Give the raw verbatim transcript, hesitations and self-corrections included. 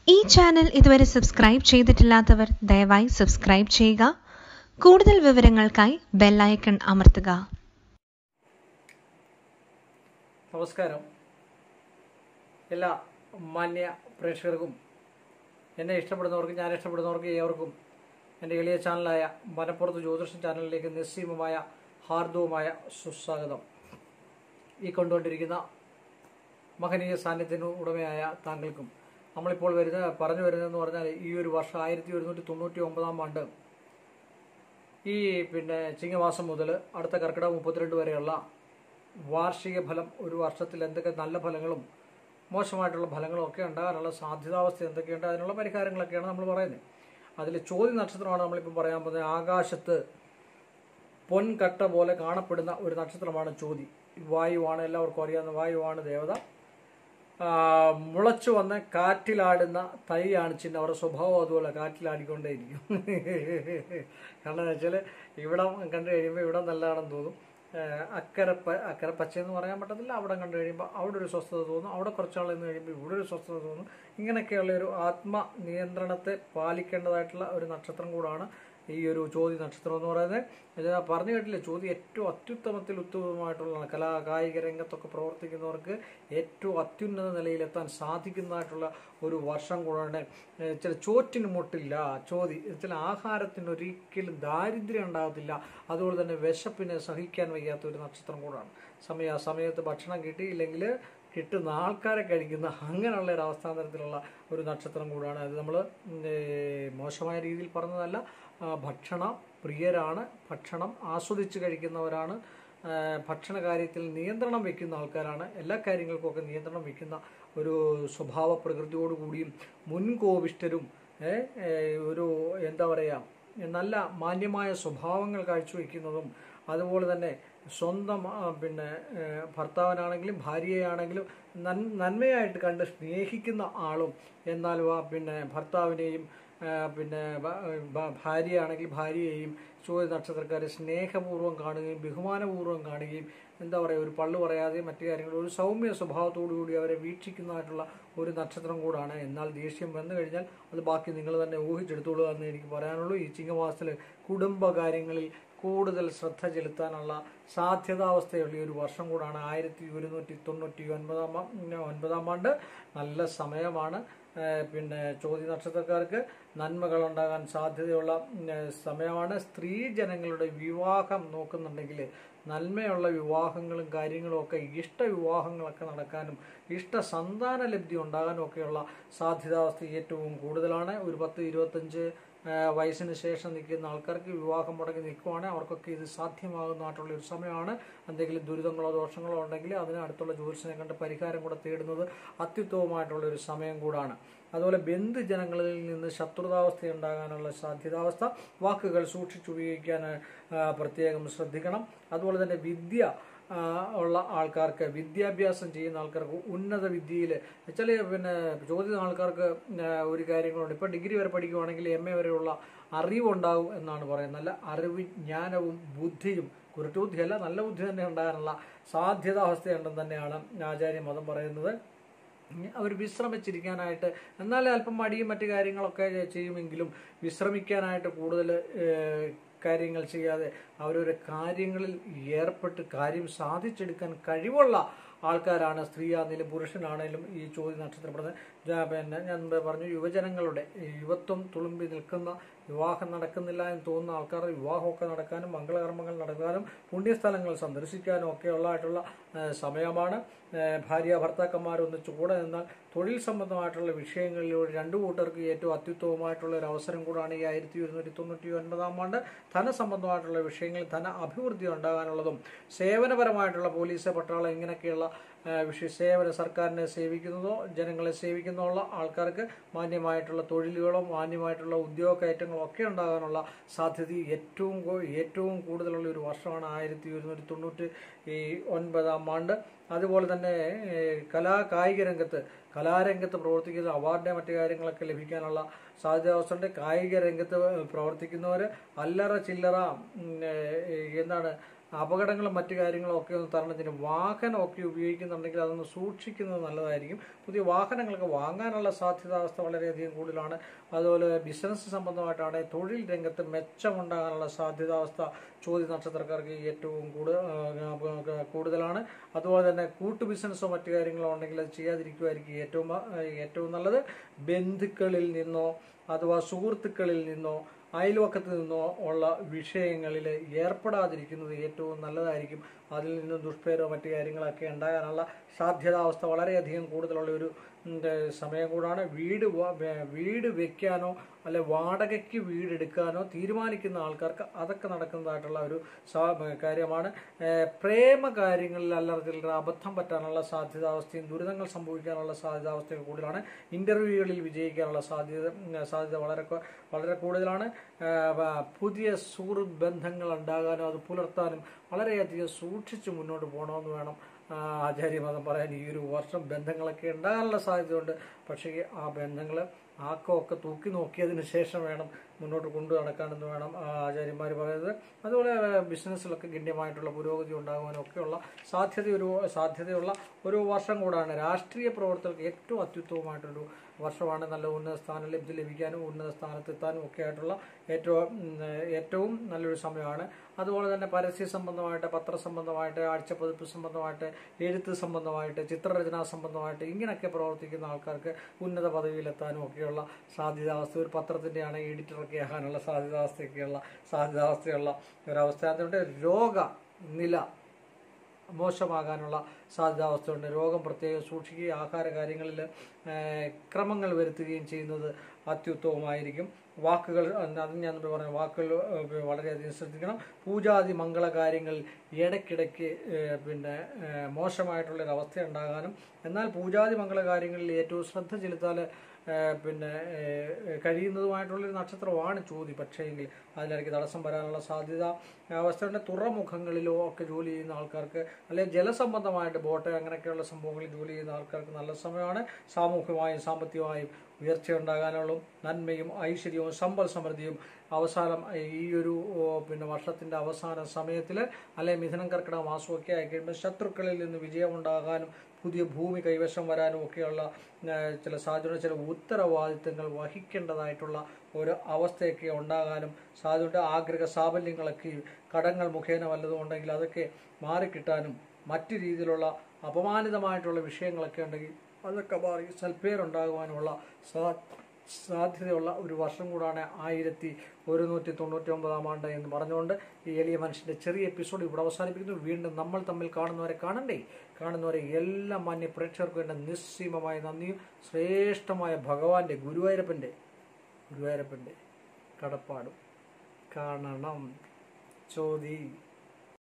ഈ ചാനൽ ഇതുവരെ സബ്സ്ക്രൈബ് ചെയ്തിട്ടില്ലാത്തവർ ദയവായി സബ്സ്ക്രൈബ് ചെയ്യുക. കൂടുതൽ വിവരങ്ങൾക്കായി ബെൽ ഐക്കൺ അമർത്തുക. നമസ്കാരം. എല്ലാ മാന്യ പ്രേക്ഷകർക്കും എന്നെ ഇഷ്ടപ്പെടുന്നവർക്കും ഞാൻ ഇഷ്ടപ്പെടുന്നവർക്കും ഏവർക്കും എൻ്റെ എളിയ ചാനലായ മനപ്പുറത്ത് ജ്യോതിഷം ചാനലിലേക്ക് നിസ്സീമമായ ഹാർദവുമായ സുസ്വാഗതം. ഈ കൊണ്ടുകൊണ്ടിരിക്കുന്ന മഹനീയ സാന്നിധ്യത്തിന് ഉടമയായ താങ്കൾക്കും നമ്മളിപ്പോൾ വരുന്ന പറഞ്ഞു വരുന്നതെന്ന് പറഞ്ഞാൽ ഈ ഒരു വർഷം ആയിരത്തി ഒരുന്നൂറ്റി തൊണ്ണൂറ്റി ഒമ്പതാം ആണ്ട് ഈ പിന്നെ ചിങ്ങമാസം മുതൽ അടുത്ത കർക്കിടക മുപ്പത്തിരണ്ട് വരെയുള്ള വാർഷിക ഫലം, ഒരു വർഷത്തിൽ എന്തൊക്കെ നല്ല ഫലങ്ങളും മോശമായിട്ടുള്ള ഫലങ്ങളും ഒക്കെ ഉണ്ടാകാനുള്ള സാധ്യതാവസ്ഥ എന്തൊക്കെയുണ്ട്, അതിനുള്ള പരിഹാരങ്ങളൊക്കെയാണ് നമ്മൾ പറയുന്നത്. അതിൽ ചോതി നക്ഷത്രമാണ് നമ്മളിപ്പോൾ പറയാൻ പോകുന്നത്. ആകാശത്ത് പൊൻകട്ട പോലെ കാണപ്പെടുന്ന ഒരു നക്ഷത്രമാണ് ചോതി. വായുവാണ്, എല്ലാവർക്കും അറിയാവുന്ന വായുവാണ് ദേവത. മുളച്ചു വന്ന് കാറ്റിലാടുന്ന തൈയാണ് ചിഹ്നം. അവരുടെ സ്വഭാവം അതുപോലെ കാറ്റിലാടിക്കൊണ്ടേയിരിക്കും. കാരണം എന്ന് വെച്ചാൽ ഇവിടം കണ്ടു കഴിയുമ്പോൾ ഇവിടം നല്ലതാണെന്ന് തോന്നും. അക്കരെ അക്കരെ പച്ചയെന്ന് പറയാൻ പറ്റത്തില്ല. അവിടെ കണ്ടു കഴിയുമ്പോൾ അവിടെ ഒരു സ്വസ്ഥത തോന്നും. അവിടെ കുറച്ചാൾ നിന്ന് കഴിയുമ്പോൾ ഇവിടെ ഒരു സ്വസ്ഥത തോന്നും. ഇങ്ങനെയൊക്കെയുള്ള ഒരു ആത്മ നിയന്ത്രണത്തെ പാലിക്കേണ്ടതായിട്ടുള്ള ഒരു നക്ഷത്രം കൂടാണ് ഈ ഒരു ചോതി നക്ഷത്രം എന്ന് പറയുന്നത്. പറഞ്ഞു കേട്ടില്ല, ചോതി ഏറ്റവും അത്യുത്തമത്തിൽ ഉത്തമമായിട്ടുള്ള കലാ കായിക രംഗത്തൊക്കെ പ്രവർത്തിക്കുന്നവർക്ക് ഏറ്റവും അത്യുന്നത നിലയിലെത്താൻ സാധിക്കുന്നതായിട്ടുള്ള ഒരു വർഷം കൂടാണ്. ചില ചോറ്റിന് മുട്ടില്ല ചോതി. ചില ആഹാരത്തിന് ഒരിക്കലും ദാരിദ്ര്യം ഉണ്ടാകത്തില്ല. അതുപോലെ തന്നെ വിശപ്പിനെ സഹിക്കാൻ വയ്യാത്ത ഒരു നക്ഷത്രം കൂടാണ്. സമയ സമയത്ത് ഭക്ഷണം കിട്ടിയില്ലെങ്കിൽ കിട്ടുന്ന ആൾക്കാരെ കഴിക്കുന്ന അങ്ങനെയുള്ള ഒരു അവസ്ഥാന്തരത്തിലുള്ള ഒരു നക്ഷത്രം കൂടാണ്. അത് നമ്മൾ മോശമായ രീതിയിൽ പറഞ്ഞതല്ല. ഭക്ഷണ പ്രിയരാണ്, ഭക്ഷണം ആസ്വദിച്ച് കഴിക്കുന്നവരാണ്, ഭക്ഷണ കാര്യത്തിൽ നിയന്ത്രണം വയ്ക്കുന്ന ആൾക്കാരാണ്, എല്ലാ കാര്യങ്ങൾക്കുമൊക്കെ നിയന്ത്രണം വയ്ക്കുന്ന ഒരു സ്വഭാവ പ്രകൃതിയോടുകൂടിയും മുൻകോപിഷ്ഠരും ഒരു എന്താ പറയുക നല്ല മാന്യമായ സ്വഭാവങ്ങൾ കാഴ്ചവെക്കുന്നതും അതുപോലെ തന്നെ സ്വന്തം പിന്നെ ഭർത്താവിനാണെങ്കിലും ഭാര്യയാണെങ്കിലും നൻ നന്മയായിട്ട് കണ്ട് സ്നേഹിക്കുന്ന ആളും, എന്നാൽ പിന്നെ ഭർത്താവിനെയും പിന്നെ ഭാര്യയാണെങ്കിൽ ഭാര്യയെയും ചോതി നക്ഷത്രക്കാരെ സ്നേഹപൂർവ്വം കാണുകയും ബഹുമാനപൂർവ്വം കാണുകയും എന്താ പറയുക ഒരു പള്ളു പറയാതെയും മറ്റു കാര്യങ്ങൾ ഒരു സൗമ്യ സ്വഭാവത്തോടു കൂടി അവരെ വീക്ഷിക്കുന്നതായിട്ടുള്ള ഒരു നക്ഷത്രം കൂടാണ്. എന്നാൽ ദേഷ്യം വന്നു കഴിഞ്ഞാൽ അത് ബാക്കി നിങ്ങൾ തന്നെ ഊഹിച്ചെടുത്തോളൂ എന്ന് എനിക്ക് പറയാനുള്ളൂ. ഈ ചിങ്ങമാസത്തിൽ കുടുംബകാര്യങ്ങളിൽ കൂടുതൽ ശ്രദ്ധ ചെലുത്താനുള്ള സാധ്യതാവസ്ഥയുള്ള ഒരു വർഷം കൂടാണ് ആയിരത്തി ഒരുന്നൂറ്റി തൊണ്ണൂറ്റി ഒൻപതാം ഒൻപതാം ആണ്ട്. നല്ല സമയമാണ്. പിന്നെ ചോതി നക്ഷത്രക്കാർക്ക് നന്മകളുണ്ടാകാൻ സാധ്യതയുള്ള സമയമാണ്. സ്ത്രീ ജനങ്ങളുടെ വിവാഹം നോക്കുന്നുണ്ടെങ്കിൽ നന്മയുള്ള വിവാഹങ്ങളും കാര്യങ്ങളും ഒക്കെ ഇഷ്ടവിവാഹങ്ങളൊക്കെ നടക്കാനും ഇഷ്ട സന്താന ലബ്ധി ഉണ്ടാകാനും ഒക്കെയുള്ള സാധ്യതാവസ്ഥ ഏറ്റവും കൂടുതലാണ്. ഒരു പത്ത് ഇരുപത്തഞ്ച് വയസ്സിന് ശേഷം നിൽക്കുന്ന ആൾക്കാർക്ക് വിവാഹം മുടങ്ങി നിൽക്കുവാണെങ്കിൽ അവർക്കൊക്കെ ഇത് സാധ്യമാകുന്നതായിട്ടുള്ള ഒരു സമയമാണ്. എന്തെങ്കിലും ദുരിതങ്ങളോ ദോഷങ്ങളോ ഉണ്ടെങ്കിൽ അതിന് അടുത്തുള്ള ജ്യോതിഷനെ കണ്ട് പരിഹാരം കൂടെ തേടുന്നത് അത്യുത്തമമായിട്ടുള്ള ഒരു സമയം കൂടാണ്. അതുപോലെ ബന്ധുജനങ്ങളിൽ നിന്ന് ശത്രുതാവസ്ഥ ഉണ്ടാകാനുള്ള സാധ്യതാവസ്ഥ. വാക്കുകൾ സൂക്ഷിച്ചുപയോഗിക്കാൻ പ്രത്യേകം ശ്രദ്ധിക്കണം. അതുപോലെ തന്നെ വിദ്യ ഉള്ള ആൾക്കാർക്ക്, വിദ്യാഭ്യാസം ചെയ്യുന്ന ആൾക്കാർക്ക് ഉന്നത വിദ്യയിൽ ചില പിന്നെ ചോദിക്കുന്ന ആൾക്കാർക്ക് ഒരു കാര്യങ്ങളുണ്ട്. ഇപ്പം ഡിഗ്രി വരെ പഠിക്കുവാണെങ്കിൽ എം എ വരെയുള്ള അറിവുണ്ടാവും എന്നാണ് പറയുന്നത്. നല്ല അറിവ്, ജ്ഞാനവും ബുദ്ധിയും, കുരുട്ടുബുദ്ധിയല്ല നല്ല ബുദ്ധി തന്നെ ഉണ്ടാകാനുള്ള സാധ്യതാവസ്ഥയുണ്ടെന്ന് തന്നെയാണ് ആചാര്യ മതം പറയുന്നത്. അവർ വിശ്രമിച്ചിരിക്കാനായിട്ട്, എന്നാലും അല്പം മടിയും മറ്റു കാര്യങ്ങളൊക്കെ ചെയ്യുമെങ്കിലും വിശ്രമിക്കാനായിട്ട് കൂടുതൽ കാര്യങ്ങൾ ചെയ്യാതെ അവരൊരു കാര്യങ്ങളിൽ ഏർപ്പെട്ട് കാര്യം സാധിച്ചെടുക്കാൻ കഴിവുള്ള ആൾക്കാരാണ്. സ്ത്രീയാണെങ്കിലും പുരുഷനാണെങ്കിലും ഈ ചോതി നക്ഷത്രപ്പെടുന്നത്. പിന്നെ ഞാൻ പറഞ്ഞു, യുവജനങ്ങളുടെ യുവത്വം തുളുമ്പി നിൽക്കുന്ന, വിവാഹം നടക്കുന്നില്ല എന്ന് തോന്നുന്ന ആൾക്കാരുടെ വിവാഹമൊക്കെ നടക്കാനും മംഗളകർമ്മങ്ങൾ നടക്കാനും പുണ്യസ്ഥലങ്ങൾ സന്ദർശിക്കാനും ഒക്കെ ഉള്ളതായിട്ടുള്ള സമയമാണ്. ഭാര്യ ഭർത്താക്കന്മാരൊന്നിച്ച് കൂടെ നിന്നാൽ തൊഴിൽ സംബന്ധമായിട്ടുള്ള വിഷയങ്ങളിലൂടെ രണ്ടു കൂട്ടർക്ക് ഏറ്റവും അത്യുത്തമമായിട്ടുള്ള ഒരു അവസരം കൂടാണ് ഈ ആയിരത്തി ഒരുന്നൂറ്റി തൊണ്ണൂറ്റി ഒൻപതാം ആണ്ട്. ധനസംബന്ധമായിട്ടുള്ള വിഷയങ്ങളിൽ ധന അഭിവൃദ്ധി ഉണ്ടാകാനുള്ളതും സേവനപരമായിട്ടുള്ള പോലീസ്, പട്ടാളം ഇങ്ങനെയൊക്കെയുള്ള വിഷയ സേവന സർക്കാരിനെ സേവിക്കുന്നതോ ജനങ്ങളെ സേവിക്കുന്നതോ ഉള്ള ആൾക്കാർക്ക് മാന്യമായിട്ടുള്ള തൊഴിലുകളോ മാന്യമായിട്ടുള്ള ഉദ്യോഗ കയറ്റങ്ങളോ ഒക്കെ ഉണ്ടാകാനുള്ള സാധ്യത ഏറ്റവും ഏറ്റവും കൂടുതലുള്ള ഒരു വർഷമാണ് ആയിരത്തി ഒരുന്നൂറ്റി തൊണ്ണൂറ്റി ഈ ഒൻപതാം ആണ്ട്. അതുപോലെ തന്നെ കലാ കായിക രംഗത്ത് കലാരംഗത്ത് പ്രവർത്തിക്കുന്ന അവാർഡ് മറ്റു കാര്യങ്ങളൊക്കെ ലഭിക്കാനുള്ള സാധ്യതാവസ്ഥയുണ്ട്. കായിക രംഗത്ത് പ്രവർത്തിക്കുന്നവർ അല്ലറ ചില്ലറ എന്താണ് അപകടങ്ങളും മറ്റു കാര്യങ്ങളും ഒക്കെ ഒന്ന് തരണം ചെയ്യും. വാഹനമൊക്കെ ഉപയോഗിക്കുന്നുണ്ടെങ്കിൽ അതൊന്ന് സൂക്ഷിക്കുന്നത് നല്ലതായിരിക്കും. പുതിയ വാഹനങ്ങളൊക്കെ വാങ്ങാനുള്ള സാധ്യതാവസ്ഥ വളരെയധികം കൂടുതലാണ്. അതുപോലെ ബിസിനസ് സംബന്ധമായിട്ടാണെങ്കിൽ തൊഴിൽ രംഗത്ത് മെച്ചമുണ്ടാകാനുള്ള സാധ്യതാവസ്ഥ ചോദ്യ നക്ഷത്രക്കാർക്ക് ഏറ്റവും കൂടുതൽ കൂടുതലാണ്. അതുപോലെ തന്നെ കൂട്ടു ബിസിനസ്സോ മറ്റു കാര്യങ്ങളോ ഉണ്ടെങ്കിൽ അത് ചെയ്യാതിരിക്കുമായിരിക്കും ഏറ്റവും ഏറ്റവും നല്ലത്. ബന്ധുക്കളിൽ നിന്നോ അഥവാ സുഹൃത്തുക്കളിൽ നിന്നോ അയൽവക്കത്ത് നിന്നോ ഉള്ള വിഷയങ്ങളിൽ ഏർപ്പെടാതിരിക്കുന്നത് ഏറ്റവും നല്ലതായിരിക്കും. അതിൽ നിന്ന് ദുഷ്പേരോ മറ്റു കാര്യങ്ങളൊക്കെ ഉണ്ടാകാനുള്ള സാധ്യതാവസ്ഥ വളരെയധികം കൂടുതലുള്ള ഒരു സമയം കൂടാണ്. വീട് വീട് വെക്കാനോ അല്ലെ വാടകയ്ക്ക് വീടെടുക്കാനോ തീരുമാനിക്കുന്ന ആൾക്കാർക്ക് അതൊക്കെ നടക്കുന്നതായിട്ടുള്ള ഒരു കാര്യമാണ്. പ്രേമ കാര്യങ്ങളിൽ അല്ലറ അബദ്ധം പറ്റാനുള്ള സാധ്യതാവസ്ഥയും ദുരിതങ്ങൾ സംഭവിക്കാനുള്ള സാധ്യതാവസ്ഥയും കൂടുതലാണ്. ഇന്റർവ്യൂകളിൽ വിജയിക്കാനുള്ള സാധ്യത സാധ്യത വളരെ വളരെ കൂടുതലാണ്. പുതിയ സുഹൃത്ത് ബന്ധങ്ങൾ ഉണ്ടാകാനും അത് പുലർത്താനും വളരെയധികം സൂക്ഷിച്ച് മുന്നോട്ട് പോകണമെന്ന് വേണം ആചാര്യമതം പറയാൻ. ഈ ഒരു വർഷം ബന്ധങ്ങളൊക്കെ ഉണ്ടാകാനുള്ള സാധ്യതയുണ്ട്. പക്ഷേ ആ ബന്ധങ്ങൾ ആക്കമൊക്കെ തൂക്കി നോക്കിയതിന് ശേഷം വേണം മുന്നോട്ട് കൊണ്ടു നടക്കാനെന്ന് വേണം ആചാര്യന്മാർ പറയുന്നത്. അതുപോലെ ബിസിനസ്സിലൊക്കെ ഗണ്യമായിട്ടുള്ള പുരോഗതി ഉണ്ടാകുവാനും ഒക്കെയുള്ള സാധ്യത ഒരു സാധ്യതയുള്ള ഒരു വർഷം കൂടാണ്. രാഷ്ട്രീയ പ്രവർത്തകർക്ക് ഏറ്റവും അത്യുത്തമമായിട്ടൊരു വർഷമാണ്. നല്ല ഉന്നത സ്ഥാനം ലഭിച്ച് ലഭിക്കാനും ഉന്നത സ്ഥാനത്തെത്താനും ഒക്കെ ആയിട്ടുള്ള ഏറ്റവും ഏറ്റവും നല്ലൊരു സമയമാണ്. അതുപോലെ തന്നെ പരസ്യ സംബന്ധമായിട്ട്, പത്രസംബന്ധമായിട്ട്, ആഴ്ചപ്പതിപ്പ് സംബന്ധമായിട്ട്, എഴുത്ത് സംബന്ധമായിട്ട്, ചിത്രരചനാ സംബന്ധമായിട്ട് ഇങ്ങനെയൊക്കെ പ്രവർത്തിക്കുന്ന ആൾക്കാർക്ക് ഉന്നത പദവിയിലെത്താനും ഒക്കെയുള്ള സാധ്യതാവസ്ഥ. ഒരു പത്രത്തിൻ്റെ ആണെങ്കിൽ എഡിറ്ററൊക്കെ ആകാനുള്ള സാധ്യതാവസ്ഥയൊക്കെയുള്ള സാധ്യതാവസ്ഥയുള്ള ഒരവസ്ഥ. അതുകൊണ്ട് രോഗ നില മോശമാകാനുള്ള സാധ്യതാവസ്ഥയുണ്ട്. രോഗം പ്രത്യേകം സൂക്ഷിക്കുകയും ആഹാര കാര്യങ്ങളിൽ ക്രമങ്ങൾ വരുത്തുകയും ചെയ്യുന്നത് അത്യുത്തമമായിരിക്കും. വാക്കുകൾ അത് ഞാൻ പറഞ്ഞ വാക്കുകൾ വളരെയധികം ശ്രദ്ധിക്കണം. പൂജാതി മംഗളകാര്യങ്ങളിൽ ഇടയ്ക്കിടയ്ക്ക് പിന്നെ മോശമായിട്ടുള്ളൊരവസ്ഥ ഉണ്ടാകാനും എന്നാൽ പൂജാതി മംഗളകാര്യങ്ങളിൽ ഏറ്റവും ശ്രദ്ധ ചെലുത്താൻ പിന്നെ കഴിയുന്നതുമായിട്ടുള്ളൊരു നക്ഷത്രമാണ് ചോതി. പക്ഷേ എങ്കിൽ അതിനിടയ്ക്ക് തടസ്സം വരാനുള്ള സാധ്യത അവസ്ഥയുണ്ട്. തുറമുഖങ്ങളിലോ ഒക്കെ ജോലി ചെയ്യുന്ന ആൾക്കാർക്ക് അല്ലെങ്കിൽ ജലസംബന്ധമായിട്ട് ബോട്ട് അങ്ങനെയൊക്കെയുള്ള സംഭവങ്ങളിൽ ജോലി ചെയ്യുന്ന ആൾക്കാർക്ക് നല്ല സമയമാണ്. സാമൂഹികമായും സാമ്പത്തികമായും ഉയർച്ചയുണ്ടാകാനുള്ള നന്മയും ഐശ്വര്യവും സമ്പൽ സമൃദ്ധിയും അവസാനം ഈ ഒരു പിന്നെ വർഷത്തിൻ്റെ അവസാന സമയത്തിൽ അല്ലെങ്കിൽ മിഥുനം കർക്കിടക മാസമൊക്കെ ആയിക്കഴിയുമ്പോൾ ശത്രുക്കളിൽ നിന്ന് വിജയമുണ്ടാകാനും പുതിയ ഭൂമി കൈവശം വരാനും ഒക്കെയുള്ള ചില സാധ്യത ചില ഉത്തരവാദിത്തങ്ങൾ വഹിക്കേണ്ടതായിട്ടുള്ള ഒരു അവസ്ഥയൊക്കെ ഉണ്ടാകാനും സാധ്യത. ആഗ്രഹ സാഫല്യങ്ങളൊക്കെ കടങ്ങൾ മുഖേന വല്ലതും ഉണ്ടെങ്കിൽ അതൊക്കെ മാറിക്കിട്ടാനും മറ്റു രീതിയിലുള്ള അപമാനിതമായിട്ടുള്ള വിഷയങ്ങളൊക്കെ ഉണ്ടെങ്കിൽ അതൊക്കെ മാറി സൽപ്പേരുണ്ടാകുവാനുമുള്ള സാധ്യതയുള്ള ഒരു വർഷം കൂടാണ് ആയിരത്തി ഒരുന്നൂറ്റി തൊണ്ണൂറ്റി ഒമ്പതാം ആണ്ട് എന്ന് പറഞ്ഞുകൊണ്ട് ഈ എളിയ മനുഷ്യൻ്റെ ചെറിയ എപ്പിസോഡ് ഇവിടെ അവസാനിപ്പിക്കുന്നു. വീണ്ടും നമ്മൾ തമ്മിൽ കാണുന്നവരെ കാണണ്ടേ കാണുന്നവരെ എല്ലാ മാന്യ പ്രേക്ഷകർക്കും എൻ്റെ നിസ്സീമമായ നന്ദിയും ശ്രേഷ്ഠമായ ഭഗവാന്റെ ഗുരുവായൂരപ്പൻ്റെ ഗുരുവായൂരപ്പൻ്റെ കടപ്പാടും. കാണണം ചോദി.